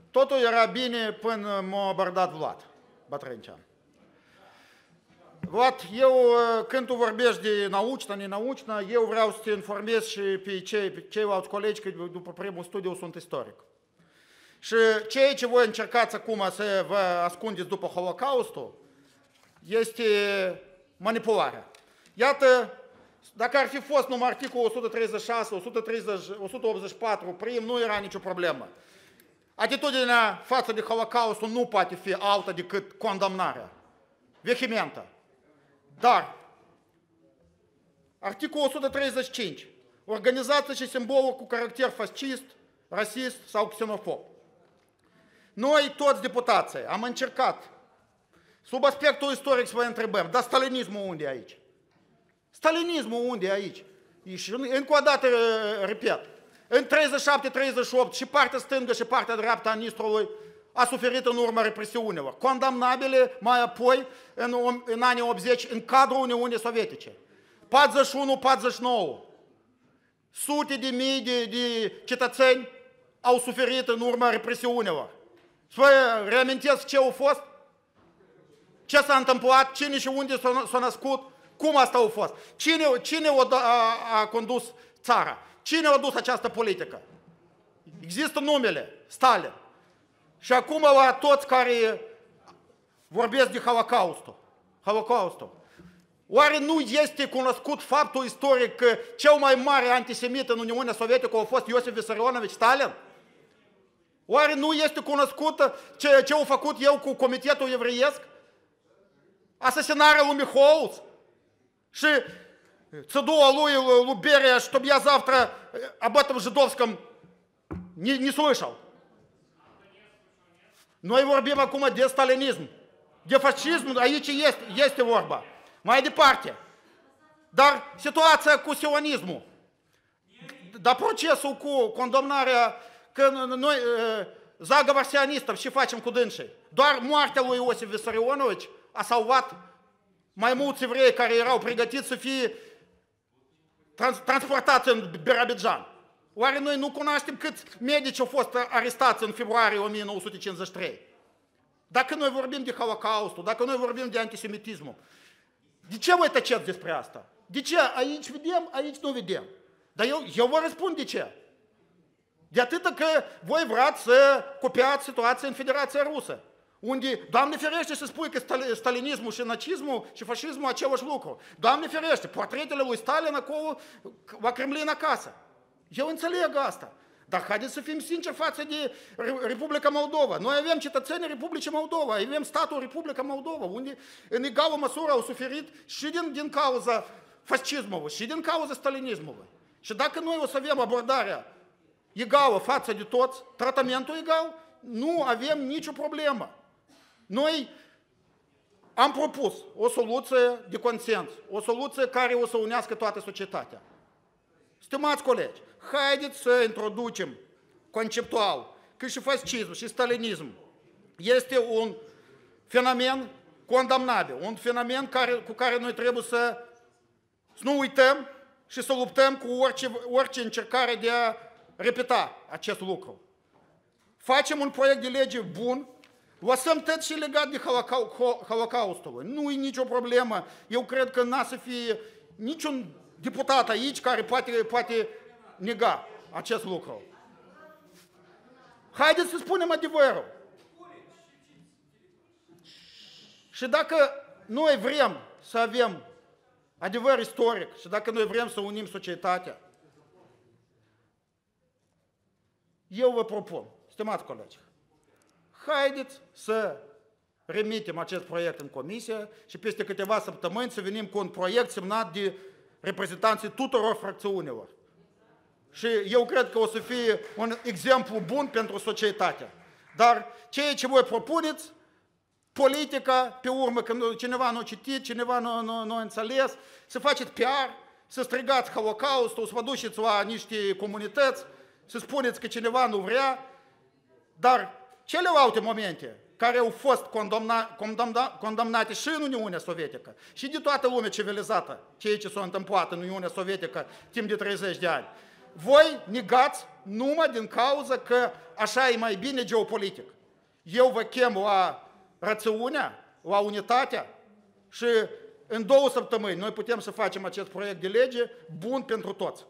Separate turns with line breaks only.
Totul era bine până m-a abordat Vlad Bătrâncean. Vlad, eu când tu vorbești de naucna, nenaucna, eu vreau să te informez și pe ceilalți colegi că după primul studiu sunt istoric. Și ceea ce voi încercați acum să vă ascundeți după Holocaustul este manipularea. Iată, dacă ar fi fost numai articolul 136, 184 prim, nu era nicio problemă. Atitudinea față de Holocaustul nu poate fi alta decât condamnarea vehementă. Dar, articolul 135, organizație și simboluri cu caracter fascist, rasist sau xenofob. Noi, toți deputații, am încercat, sub aspectul istoric, să vă întrebăm, dar stalinismul unde e aici? Stalinismul unde e aici? Și încă o dată, repet, în 37-38 și partea stângă și partea dreaptă a Nistrului a suferit în urma represiunilor, condamnabile mai apoi în anii 80 în cadrul Uniunii Sovietice. 41-49. Sute de mii de cetățeni au suferit în urma represiunilor. Să vă reamintesc ce au fost? Ce s-a întâmplat? Cine și unde s-a născut? Cum asta a fost? Cine a condus țara? Cine a dus această politică? Există numele, Stalin. Și acum la toți care vorbesc de Holocaustul. Oare nu este cunoscut faptul istoric că cel mai mare antisemit în Uniunea Sovietică a fost Iosif Vissarionovich Stalin? Oare nu este cunoscut ce a făcut el cu Comitetul Evreiesc? Asasinarea lui Mihols și цедула lui Берия, чтобы я завтра об этом жидовском не слышал. Noi vorbim acum de stalinism, de fascism, aici este vorba. Mai departe. Dar situația cu sionismul, dar procesul cu condamnarea, că noi, zagovor sionistov, ce facem cu dânsii? Doar moartea lui Iosif Vissarionovich a salvat mai mulți evrei care erau pregătiți să fie transportați în Birabidjan. Oare noi nu cunoaștem câți medici au fost arestați în februarie 1953? Dacă noi vorbim de Holocaustul, dacă noi vorbim de antisemitismul, de ce voi tăceți despre asta? De ce? Aici vedem, aici nu vedem. Dar eu vă răspund de ce. De atât că voi vreați să copiați situația în Federația Rusă, unde, Doamne ferește să spui că stalinismul și nacismul și fascismul același lucru. Doamne ferește, portretele lui Stalin acolo la Kremlin acasă. Eu înțeleg asta. Dar haideți să fim sinceri față de Republica Moldova. Noi avem cetățenii Republicii Moldova, avem statul Republica Moldova, unde în egală măsură au suferit și din cauza fascismului, și din cauza stalinismului. Și dacă noi o să avem abordarea egală față de toți, tratamentul egal, nu avem nicio problemă. Noi am propus o soluție de consens, o soluție care o să unească toată societatea. Stimați colegi, haideți să introducem conceptual că și fascism și stalinism este un fenomen condamnabil, un fenomen cu care noi trebuie să nu uităm și să luptăm cu orice încercare de a repeta acest lucru. Facem un proiect de lege bun, lăsăm tot și legat de Holocaustul. Nu e nicio problemă. Eu cred că n-a să fie niciun deputat aici care poate nega acest lucru. Haideți să spunem adevărul. Și dacă noi vrem să avem adevăr istoric și dacă noi vrem să unim societatea, eu vă propun, stimați colegi, haideți să remitem acest proiect în comisie și peste câteva săptămâni să venim cu un proiect semnat de reprezentanții tuturor fracțiunilor. Și eu cred că o să fie un exemplu bun pentru societate. Dar ceea ce voi propuneți, politica, pe urmă, când cineva nu a citit, cineva nu a înțeles, să faceți PR, să strigați Holocaustul, să vă duceți la niște comunități, să spuneți că cineva nu vrea, dar celelalte momente care au fost condamnate și în Uniunea Sovietică și de toată lumea civilizată, ceea ce s-a întâmplat în Uniunea Sovietică timp de 30 de ani, voi negați numai din cauza că așa e mai bine geopolitic. Eu vă chem la rațiunea, la unitatea și în 2 săptămâni noi putem să facem acest proiect de lege bun pentru toți.